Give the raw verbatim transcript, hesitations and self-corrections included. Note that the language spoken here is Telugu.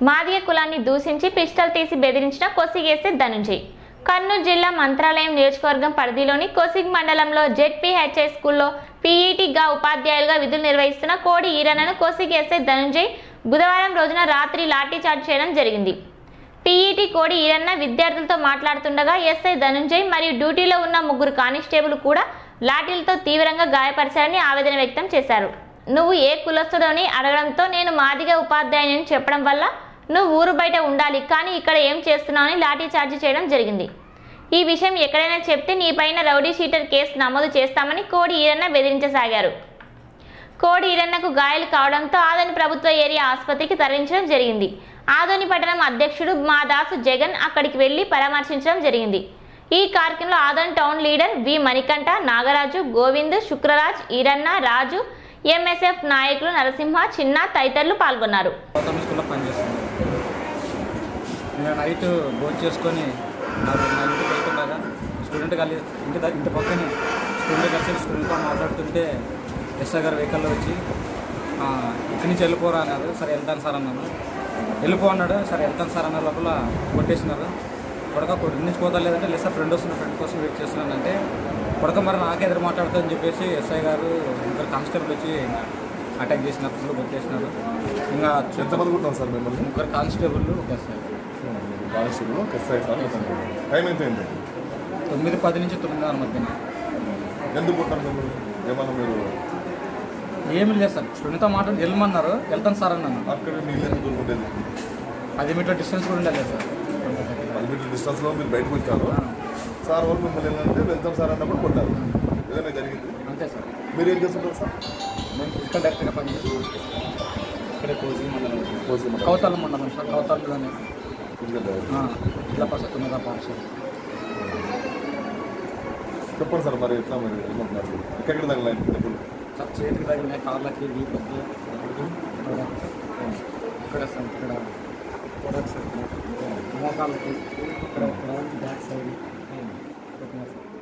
మాదిగ కులాన్ని దూషించి పిస్టల్ తీసి బెదిరించిన కొసిగేసే ధనుంజయ్. కర్నూలు జిల్లా మంత్రాలయం నియోజకవర్గం పరిధిలోని కొసిగ్ మండలంలో జెడ్పీహెచ్ఐ స్కూల్లో పీఈటీగా ఉపాధ్యాయులుగా విధులు నిర్వహిస్తున్న కోడి ఈరన్నను కొసిగేసే ధనుంజయ్ బుధవారం రోజున రాత్రి లాఠీచార్జ్ చేయడం జరిగింది. పీఈటీ కోడి ఈరన్న విద్యార్థులతో మాట్లాడుతుండగా ఎస్ఐ ధనుంజయ్ మరియు డ్యూటీలో ఉన్న ముగ్గురు కానిస్టేబుల్ కూడా లాఠీలతో తీవ్రంగా గాయపరిచారని ఆవేదన వ్యక్తం చేశారు. నువ్వు ఏ కులస్తుడని అడగడంతో నేను మాదిగ ఉపాధ్యాయుని చెప్పడం వల్ల నువ్వు ఊరు బయట ఉండాలి, కానీ ఇక్కడ ఏం చేస్తున్నావని లాఠీ చార్జ్ చేయడం జరిగింది. ఈ విషయం ఎక్కడైనా చెప్తే నీపైన రౌడీ షీటర్ కేసు నమోదు చేస్తామని కోడి ఈరన్న బెదిరించసాగారు. కోడి ఈరన్నకు గాయాలు కావడంతో ఆదోని ప్రభుత్వ ఏరియా ఆసుపత్రికి తరలించడం జరిగింది. ఆదోని పట్టణం అధ్యక్షుడు మా దాసు జగన్ అక్కడికి వెళ్లి పరామర్శించడం జరిగింది. ఈ కార్యక్రమంలో Adoni town leader V Manikanta, Nagaraju, Govind, Shukraraj, Eranna, Raju, MSF నాయకులు నరసింహ, చిన్న తదితరులు పాల్గొన్నారు. నైట్ భోజనం చేసుకొని నాకు నా ఇంటికి వెళ్తుండగా స్టూడెంట్ కలిసి ఇంటి ఇంటి పక్కనే స్టూడెంట్ కలిసి స్టూడెంట్తో మాట్లాడుతుంటే ఎస్ఐ గారు వెహికల్లో వచ్చి ఇక్కడి నుంచి వెళ్ళిపోరా అన్నారు. సరే వెళ్తాను సార్ అన్నాను. వెళ్ళిపో అన్నాడు. సరే వెళ్తాను సార్ అన్న లోపల కొట్టేసినారు. కొడక కొట్టి నుంచి పోతా లేదంటే లేదు సార్ ఫ్రెండ్ వస్తున్న ఫ్రెండ్ కోసం వెయిట్ చేస్తున్నానంటే కొడక మరి నాకే ఎదురు మాట్లాడుతుందని చెప్పేసి ఎస్ఐ గారు ఇద్దరు కానిస్టేబుల్ వచ్చి అటాక్ చేసినారు, ఫుల్ కొట్టేసినారు. ఇంకా ఎంతమంది కొట్టాం సార్ మిమ్మల్ని? ముగ్గురు కానిస్టేబుల్ ఒక ఎస్ఐ. కానిస్టేబుల్ ఒక ఎస్ఐ సార్. టైం ఎంత అయింది? తొమ్మిది పది నుంచి తొమ్మిదిన్నర మధ్యన. ఎందుకు కొట్టాను మిమ్మల్ని? ఏమన్నా మీరు? ఏమి లేదు సార్, స్టూడెంట్తో మాట్లాడి వెళ్ళమన్నారు. వెళ్తాను సార్ అన్నాను. అక్కడ మీరు ఎందుకు దొరుకుంటేది? పది మీటర్ డిస్టెన్స్ కూడా ఉండలేదు సార్. పది మీటర్ డిస్టెన్స్లో మీరు బయటకు వచ్చారు. సార్ వాళ్ళు మిమ్మల్ని ఏంటంటే వెళ్తాం సార్ అన్నప్పుడు కొట్టారు. ఏదైనా జరిగింది? అంతే సార్. మీరు ఏం చేస్తుంటారు సార్? నేను ఫిజికల్ డైరెక్టర్గా పనిచేస్తున్నాను. ఇక్కడే కోసి మండలం, కోసి మండలం, కౌతాలం మండలం సార్. కౌతాలంలోనే physical director. జిల్లా పరిషత్ ఉన్నత పాఠశాల. చెప్పండి సార్, మరి ఎట్లా మరి ఏమంటున్నారు? ఎక్కడికి తగలేదు చెప్పండి సార్. చేతికి తగిలినాయి, కార్లకి, వీపుకి, ఇక్కడ సార్ ఇక్కడ ప్రొడక్ట్స్, మోకాళ్ళకి, ఇక్కడ బ్యాక్ సైడ్.